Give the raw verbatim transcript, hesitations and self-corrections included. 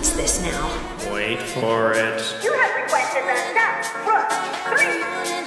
What's this now? Wait for it. You have requested the stop, Rook three